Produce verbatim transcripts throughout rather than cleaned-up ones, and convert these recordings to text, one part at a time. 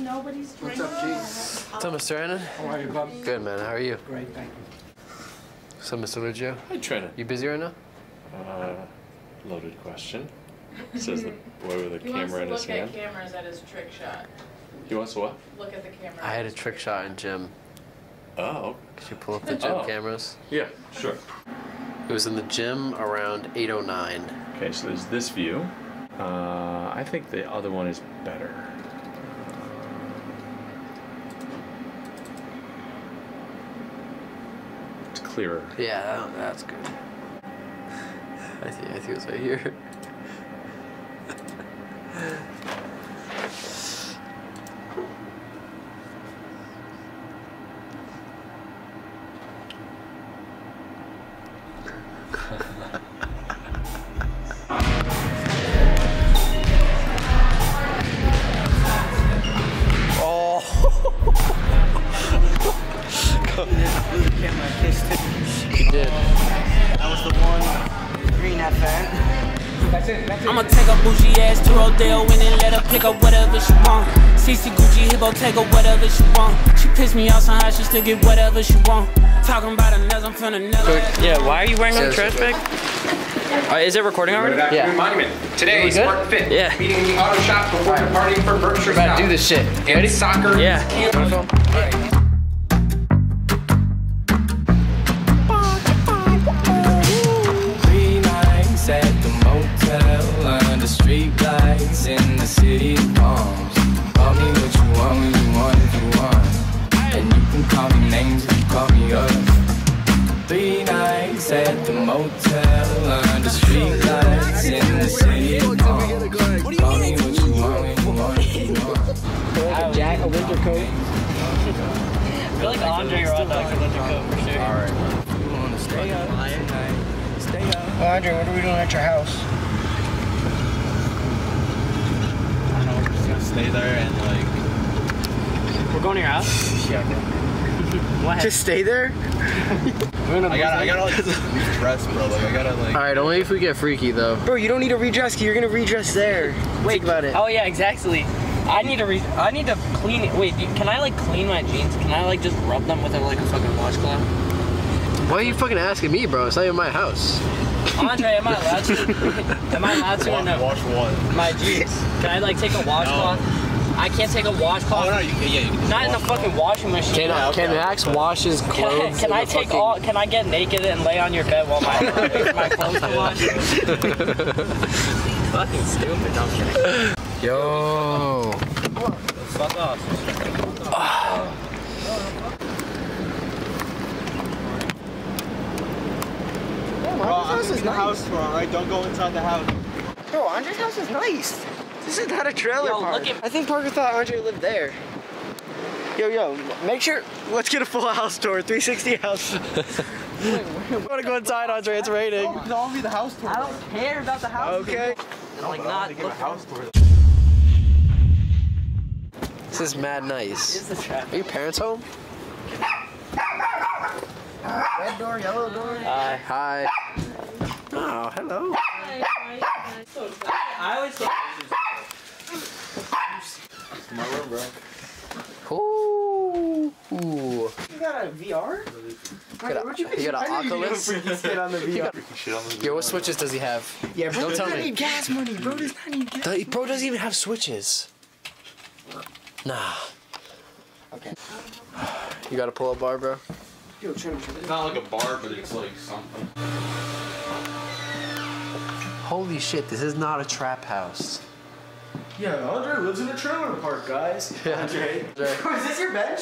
nobody's drinking. What's up, G? What's up, Mister Annan? How are you, bub? Good, man. How are you? Great, thank you. What's up, Mister Lucio? Hi, Trina. You busy right now? Uh, loaded question. Says the boy with a He camera in wants his to look hand. at cameras at his trick shot. He wants to what? Look at the camera. I had a trick shot in gym. Oh. Could you pull up the gym Oh. cameras? Yeah, sure. It was in the gym around eight oh nine. Okay, so there's this view. Uh, I think the other one is better. It's clearer. Yeah, that, that's good. I think I think it's right here. Oh! You did. That was the one green F N. That's it, that's it. I'ma take a bougie ass to Rodeo and then let her pick up whatever she want. C C Gucci Hippo, take her whatever she want. She pissed me off somehow, she still get whatever she want. Talking about a nails, I'm finna nail her. Yeah, why are you wearing a trash bag? Uh, is it recording already? Yeah. Monument. Today, We good? Smart Fit. Yeah. Meeting in the auto shop before departing for Berkshire We're about South. to do this shit. You And ready? soccer. Yeah. Three nights at the motel under street lights in the city of palms. Call me what you want when you want if you want, and you can call me names if you call me up. Three nights at the motel under street lights in the city of palms. Call me what you want when you want if you want. A jack, a winter coat. I feel like Andre or Otto could let go for sure. Alright. You wanna stay up tonight? Stay up. Well, Andre, what are we doing at your house? I don't know, we're just gonna stay there and like... We're going to your house? Yeah. What? Just stay there? I gotta, I gotta like redress, bro. Like, I gotta like... Alright, only if we get freaky though. Bro, you don't need to redress, you're gonna redress there. Wait, Think about it. Oh yeah, exactly. I need to re I need to clean it. Wait, can I like clean my jeans? Can I like just rub them with a, like a fucking washcloth? Why are you fucking asking me, bro? It's not even my house. Andre, am I allowed to? Am I allowed to or no? Wash one. My jeans. Can I like take a washcloth? I can't take a washcloth. Oh, no, you can, yeah, you can Not in the fucking washing machine. Can, no. can Max wash his Can I, clothes? can in I the take fucking... all? Can I get naked and lay on your bed while my my clothes are washed? Fucking stupid. No, I'm kidding. Yo. Fuck off. Bro, Andre's house is nice. bro, alright? Don't go inside the house. Bro, Andre's house is nice. This is not a trailer Yo, park. look at- I think Parker thought Andre lived there. Yo, yo, make sure, let's get a full house tour, three sixty house. I wanna go inside, Andre, it's raining. Don't be the house tour. I don't care about the house. Okay. Like not. Look, house tour. This is mad nice. is the trap. Are your parents home? Red door, yellow door. Uh, Hi. Oh, hello. I always think. My room, bro. Ooh. Ooh. You got a V R? Got a- you got an Oculus? Get on the V R. Shit on the Yo, what switches does he have? Yeah, bro Don't does tell not me. need gas money. Bro does not need gas. Does- Bro doesn't even have switches. Nah. Okay. You got a pull-up bar, bro? Yo, trim, It's not like a bar, but it's like something. Holy shit, this is not a trap house. Yeah, Andre lives in a trailer park, guys. Yeah. Andre. Bro, is this your bench?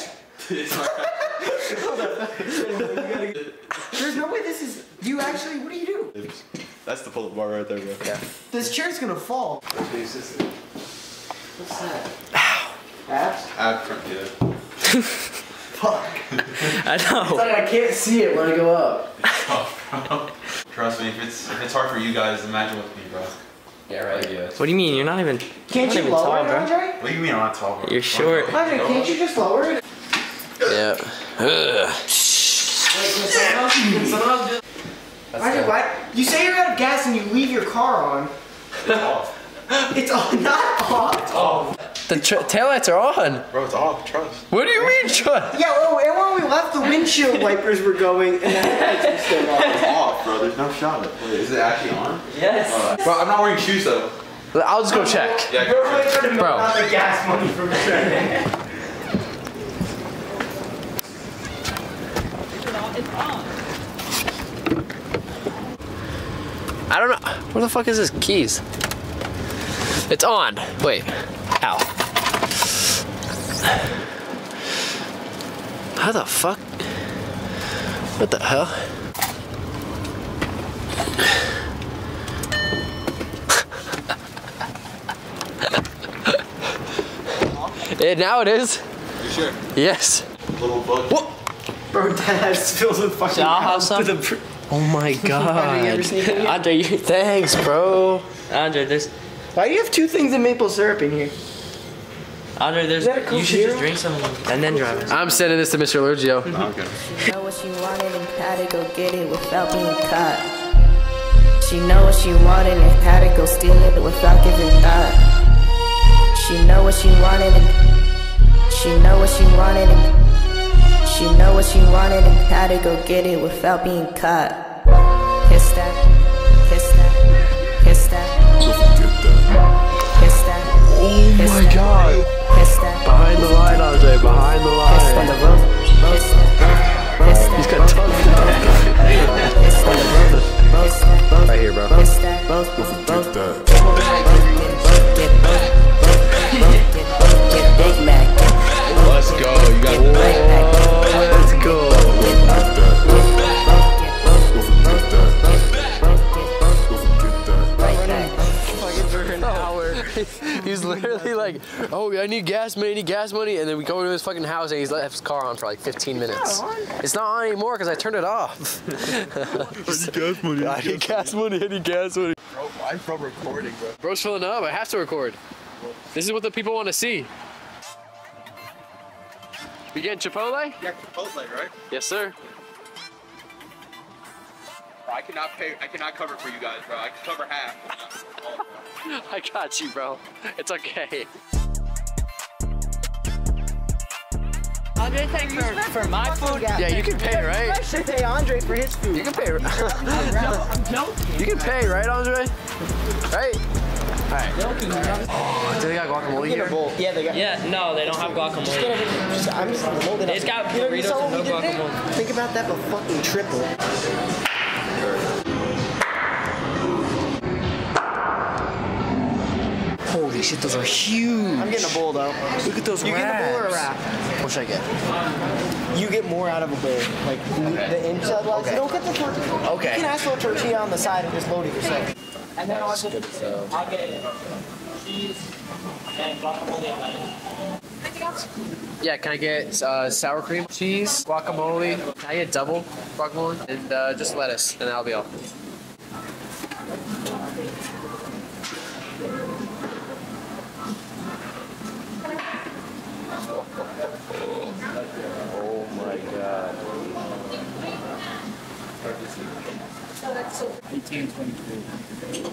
There's no way this is. Do you actually? What do you do? That's the pull-up bar right there, bro. Yeah. This chair's gonna fall. What's that? Ow. Abs? Ab front, yeah. Fuck. I know. It's like I can't see it when I go up. Trust me, if it's if it's hard for you guys, imagine with me, bro. Yeah, right. Yeah. What do you mean? You're not even. Can't you're you not even lower tall, it, bro. Andre? What do you mean I'm not tall, bro? You're short. Andre, can't you just lower it? Yeah. Ugh. Andre, why? You say you're out of gas and you leave your car on. Off. It's on, not off. Off. The tr taillights are on. Bro, it's off. Trust. What do you mean, trust? Yeah, well, and when we left, the windshield wipers were going, and the headlights were still on. It's off, bro. There's no shot. Wait, is it actually on? Yes. Uh, bro, I'm not wearing shoes though. I'll just go check. Yeah, We're really trying to milk Bro. out the gas money from returning. I don't know. Where the fuck is this keys? It's on. Wait. Ow. How the fuck? What the hell? Yeah, now it is. You sure? Yes. Little bug. What? Bro, Dad spills the fucking I'll have some. to the Oh my god. Have you ever seen it? Andre, you, Thanks, bro. Andre, there's, Why do you have two things of maple syrup in here? Andre, there's. Is that a Coke You should Zero? just drink some and then drive. I'm sending this to Mister Lurgio. Okay. Know what she wanted and had to go get it without being caught. She know what she wanted and had to go steal it without giving thought. She know what she wanted and she know what she wanted and she know what she wanted and had to go get it without being caught. Kiss that, kiss that, kiss that, kiss that. Oh my god. Kiss that. Behind the line, Andre. Behind the Kiss on the line. road. Kiss that. Kiss that. He's got tons of Kiss on the road. Kiss that. right here, bro. Kiss that. Both, both, both. Get both. Get both. Get both. Get Big Mac. Let's go. You got one. Let's go. For an hour. He's literally like, oh, I need gas money, I need gas money. And then we go to his fucking house and he's left his car on for like fifteen minutes. It's not on anymore because I turned it off. I need gas money. I need gas money. I need gas money. Bro, I'm from recording, bro. Bro's filling up. I have to record. This is what the people want to see. We getting Chipotle? Yeah, Chipotle, right? Yes, sir. Bro, I cannot pay. I cannot cover for you guys, bro. I can cover half. I got you, bro. It's okay. Andre, thank you for, for my food. Yeah, you can pay, right? I should pay Andre for his food. You can pay. I'm joking. You can pay, right, Andre? Right? Alright. Oh, do they got guacamole Get a here? bowl. Yeah, they got. Yeah, no, they don't have guacamole. Just, I'm just gonna hold it up. It's got You know, you burritos saw and what no we did there? guacamole. Think about that, but fucking triple. Holy shit, those are huge. I'm getting a bowl though. Look at those You get a bowl or a wraps. wrap? What should I get? You get more out of a bowl. Like the inside ones. Okay. You don't get the tortilla. Okay. You can ask for a tortilla on the side and just load it yourself. And then I'll just, I'll get cheese and guacamole on that. Yeah, can I get uh, sour cream, cheese, guacamole? Can I get double guacamole? And uh, just lettuce, and that'll be all. Oh my god. eighteen twenty-two.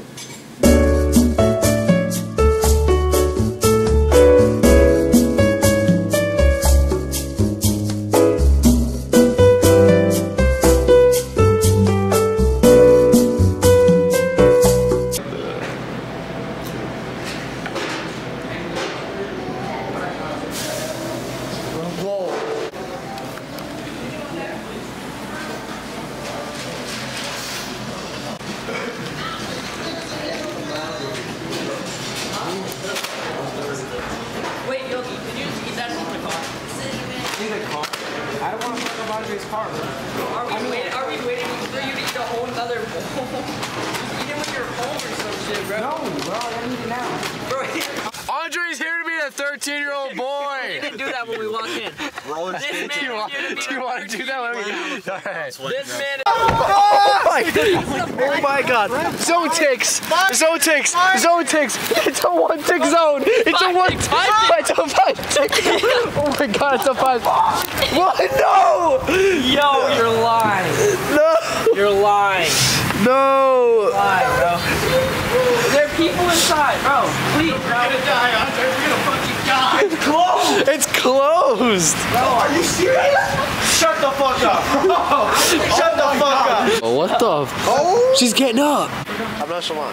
Wait, Yogi, can you eat that in the car? In the car? I don't want to fuck up Andre's car, bro. Are we waiting? Are we waiting for you to eat a whole nother bowl? Just eat it when you're home or some shit, bro. No, bro, I gotta eat it now. Bro, Andre's here to be a thirteen-year-old boy. you didn't do that when we walked in. This man Do you want, is here to be do you a want to do that? When we... All right. This man is... Oh my god! Oh my god! Zone ticks! Zone ticks! Zone ticks! It's a one tick zone! It's a one tick! It's a five tick! Oh my god, it's a five! What? No! Yo, you're lying. No! You're lying. No! Lying, bro. There are people inside, bro. Please, bro. We're gonna die, Andre. We're gonna fucking die. It's closed! It's closed! Bro, are you serious? Shut the fuck up, bro! Shut the fuck up! Oh, what the? Oh! She's getting up! I'm not sure.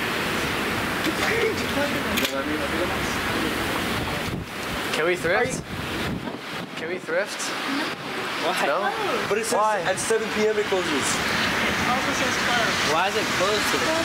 Can we thrift? Can we thrift? Why? No? But it says Why? at seven P M it closes. Also says closed. Why is it closed today?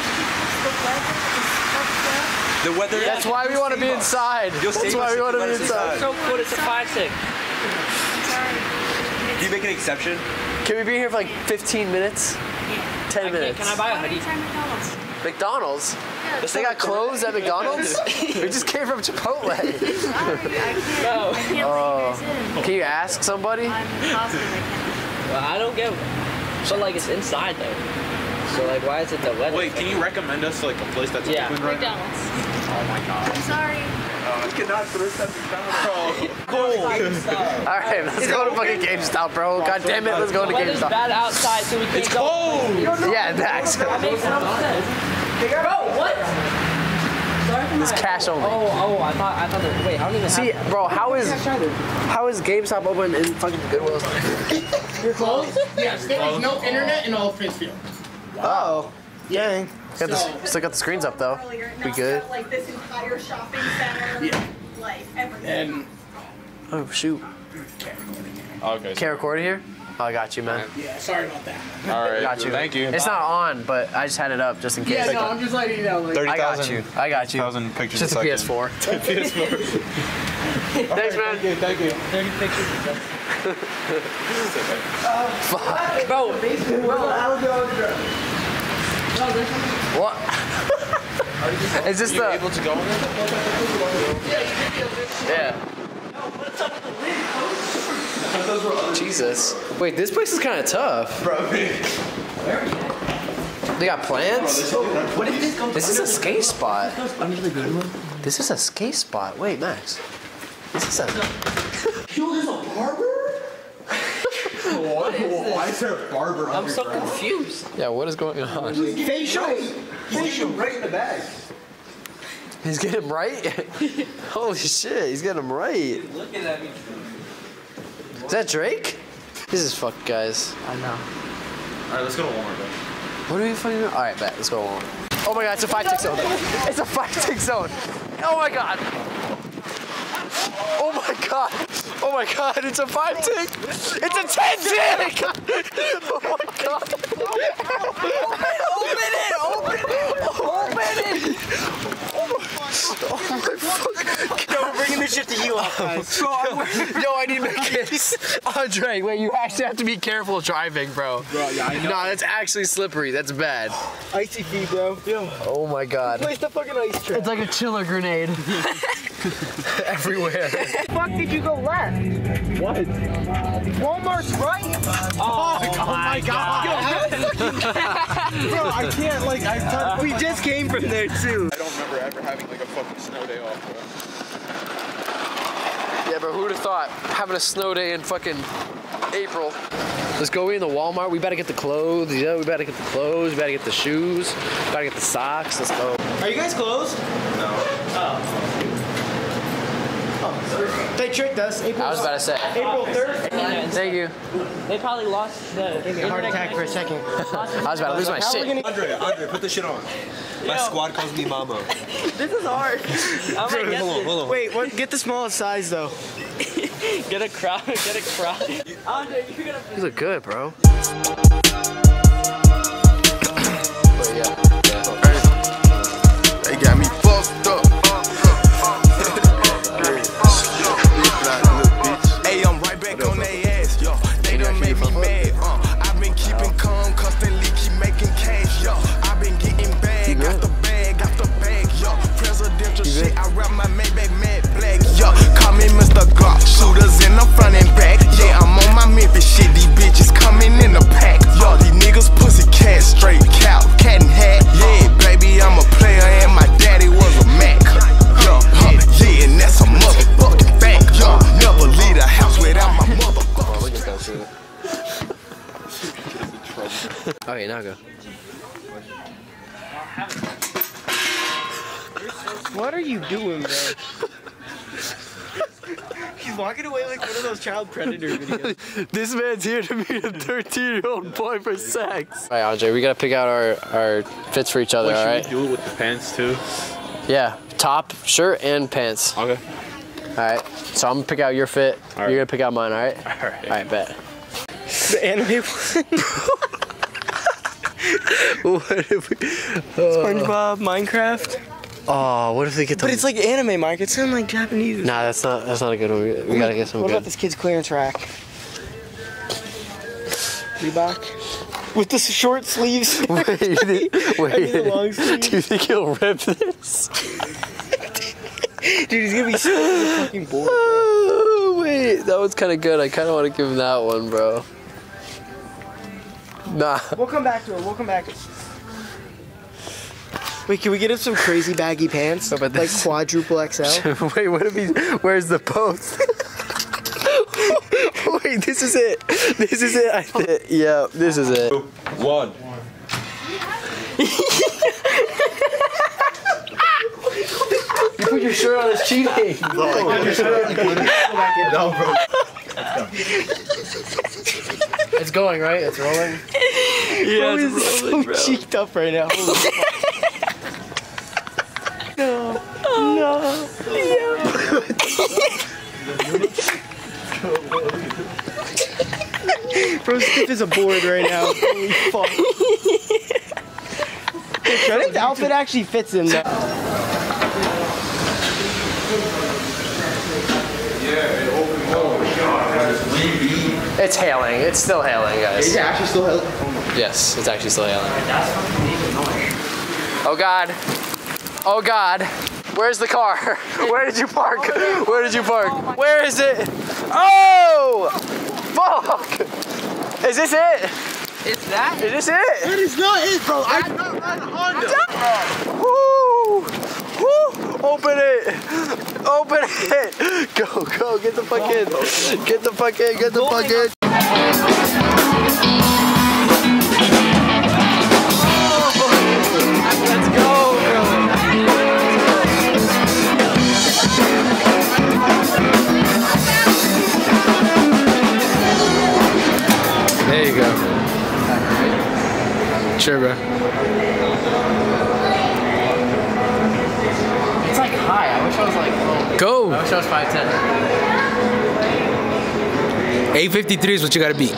The weather. That's why we want to be inside. That's why we want to be inside. So cool, it's a five six. Do you make an exception? Can we be here for like fifteen minutes? ten minutes. Can I buy a hoodie? McDonald's? They got closed at McDonald's? We just came from Chipotle. No. Oh. Can you ask somebody? Well, I don't get. So like it's inside though. So like why is it the weather? Wait, can you recommend us like a place that's Yeah. open right now? McDonald's. Oh my god. I'm sorry. You cannot thrift at McDonald's. All right, let's go to fucking GameStop, bro. God damn it, let's go to The weather's GameStop. bad outside, so we can't It's go. cold! Yeah, Dax. That makes no sense. Bro, what? It's cash only. Oh, oh, I thought, I thought that. Wait, I don't even See, have. bro, how is how is GameStop open in fucking Goodwill? You're closed? Yes, there is no internet in all of Pittsfield. Oh. Dang. Got the, still got the screens up though. We good? Like this entire shopping center. Yeah. Like everything. And Oh shoot. Okay. Can't record it here? Oh, I got you, man. yeah, sorry about that. Alright. Got you. Thank you. It's not on, but I just had it up just in case. Yeah, no, I'm just letting you know. Like, I got you. I got you. Thousand pictures Just a a P S four. P S four. Thanks, man. Thank you, thank you. thirty pictures. Fuck. Bro, What? Is this the? Able to go in there? Yeah. Jesus. Wait, this place is kind of tough. Bro, They got plants? what is this? This is a skate spot. This is a skate spot. Wait, Max. This is a. Yo, there's a barber? What? Why is there a barber I'm so underground? confused. Yeah, what is going on? Facial! Facial right in the bag. He's getting him right? Holy shit, he's getting him right. Looking at me. Is that Drake? This is fuck, guys. I know. Alright, let's go to Walmart then. What are we fucking doing? Alright, bet. Let's go on. Oh my god, it's a five tick zone. It's a five tick zone. Oh my god. Oh my god. Oh my god, it's a five tick. It's a ten tick. Oh my god. Open it, open it, open it. Oh my, oh my fuck. Yo, we're bringing this shit to you, guys. Yo, I need my kiss. Andre, wait, you actually have to be careful driving, bro. Bro, yeah, I know. No, that's actually slippery. That's bad. Icy feet, bro. Yo. Oh my god. Place the fucking ice trap. It's like a chiller grenade. Everywhere. Fuck did you go left? What? Walmart's right? Oh, oh my god. Bro, I can't, like, I thought we just came from there, too. I don't remember ever having like a fucking snow day off, bro. Yeah, bro, who would have thought having a snow day in fucking April? Let's go in the Walmart. We better get the clothes. Yeah, we better get the clothes. We better get the shoes. We better get the socks. Let's go. Are you guys closed? No. Oh. They tricked us. April, I was about to say. April third. Thank you. They probably lost the. Gave me a heart attack for a second. I was about to lose my shit. Andre, Andre, put this shit on. My squad calls me Mama. This is hard. I'm gonna get Hold on, hold on. Wait, what? Get the smallest size though. Get a crowd. Get a crowd. Andre, you're gonna. You look good, bro. But yeah. They got me fucked up. Hey, I'm right back on their ass, yo. They done made me mad, uh. I've been keeping calm, constantly keep making cash, yo. I've been getting bag, got the bag, got the bag, yo. Presidential shit, I rap my Maybach matte black, yo. Call me Mister Glock, shooters in the front and back. Yeah, I'm on my Memphis shit, these bitches coming in the pack, yo. These niggas pussy cat, straight cow, cat and hat. Yeah, baby, I'm a player and my daddy was a Mac. Yo, huh, yeah, and that's a motherfucking fact, yo. Never leave the house without my motherfucking. Look at that shit. Okay, now go. What are you doing, bro? He's walking away like one of those child predator videos. This man's here to meet a thirteen-year-old boy for sex. All right, Andre, we gotta pick out our, our fits for each other, Wait, all right? Should we do it with the pants too? Yeah, top, shirt, and pants. Okay. All right, so I'm gonna pick out your fit. All right. You're gonna pick out mine, all right? All right. All right, bet. The anime one. What if we... SpongeBob, Minecraft. Oh, what if they get the... But it's like anime, Mike. It's in like Japanese. Nah, that's not that's not a good one. We, we gotta get some What good. about this kid's clearance rack? Reebok. With the short sleeves. Wait, wait. the long sleeves. Do you think he'll rip this? Dude, he's gonna be so fucking bored. Oh, wait, that one's kind of good. I kind of want to give him that one, bro. Nah. We'll come back to it. We'll come back. Wait, can we get him some crazy baggy pants? No, but like this- quadruple X L? Wait, what if he wears the both? Wait, this is it. This is it. I think. Yeah, this is it. One. You put your shirt on as cheating. No, bro. It's going, right? It's rolling. Yeah, it's so bro. cheeked up right now. No. No. Yeah. Bro, stiff as a board right now. Holy fuck. I think the outfit actually fits him though. It's hailing. It's still hailing, guys. Is it actually still hailing? Yes, it's actually still hailing. Oh God. Oh God. Where's the car? Where did you park? Where did you park? Where is it? Oh! Fuck! Is this it? Is that? Is this it? That is not it, bro. I do not ride a Honda. Woo! Woo! Open it! Open it! Go, go, get the fuck in. Get the fuck in, get the fuck in. Let's go, bro. There you go. Sure, bro. It's like high. I wish I was like low. Go. I wish I was five ten. eight fifty-three is what you gotta beat.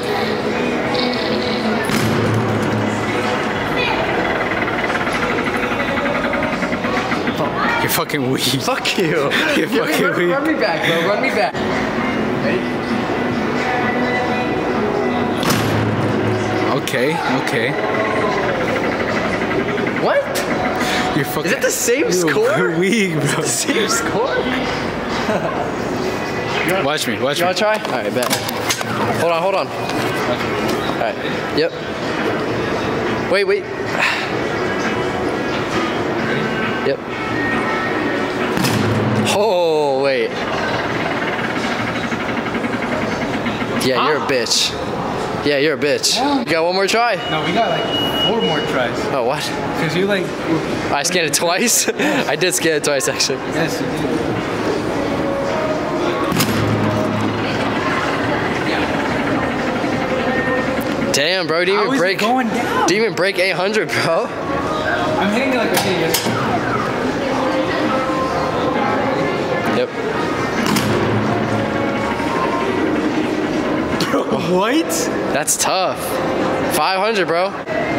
You're fucking weak. Fuck you. You're fucking run, weak. run me back, bro. Run me back. Ready? Okay, okay. What? You're fucking. Is it the same You're score? weak, bro. The same score? Watch me, watch You me. wanna try? Alright, bet. Hold on, hold on. Alright. Yep. Wait, wait. Yep. Oh, wait. Yeah, you're a bitch. Yeah, you're a bitch. You got one more try? No, we got like four more tries. Oh, what? Cause you like. I scanned it twice? I did scan it twice, actually. Yes, you did. Damn, bro, didn't How even is it break. going down? Didn't even break eight hundred, bro. I'm hitting it like I did yesterday. Yep. What? That's tough. five hundred, bro.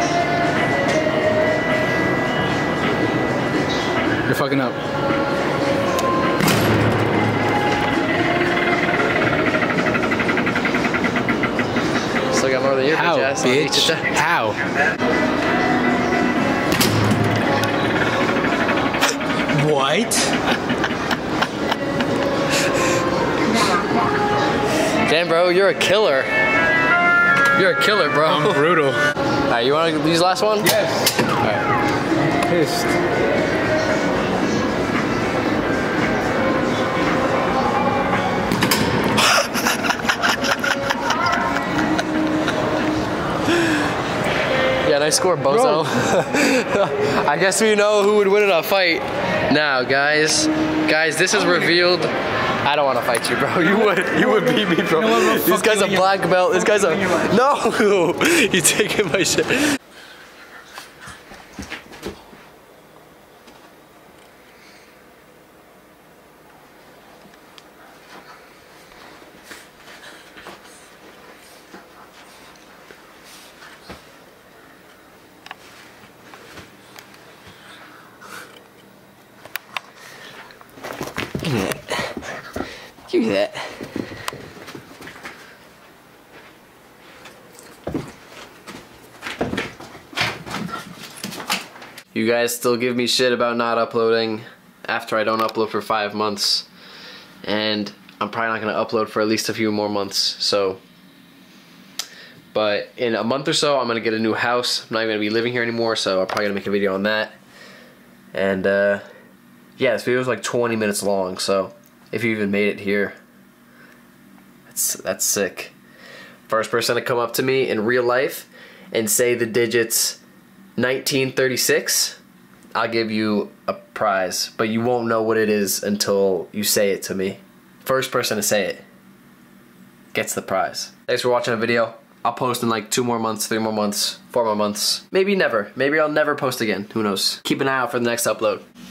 You're fucking up. Still got more than your How, bitch ass. bitch? How? What? Damn, bro, you're a killer. You're a killer, bro. I'm brutal. Alright, you want to use the last one? Yes. Alright. I'm pissed. Yeah, nice score, bozo. I guess we know who would win in a fight now, guys. Guys, this is revealed. I don't want to fight you, bro. You would, you would beat me, bro. This guy's a black belt. This guy's a no. You taking my shit. Give me that. You guys still give me shit about not uploading after I don't upload for five months. And I'm probably not gonna upload for at least a few more months, so. But in a month or so, I'm gonna get a new house. I'm not even gonna be living here anymore, so I'm probably gonna make a video on that. And uh, yeah, this video is like twenty minutes long, so if you even made it here, that's, that's sick. First person to come up to me in real life and say the digits nineteen thirty-six, I'll give you a prize, but you won't know what it is until you say it to me. First person to say it gets the prize. Thanks for watching the video. I'll post in like two more months, three more months, four more months. Maybe never. Maybe I'll never post again. Who knows? Keep an eye out for the next upload.